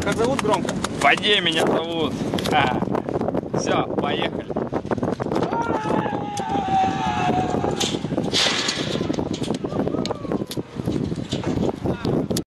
Как зовут громко? Вадим меня зовут. Все, поехали.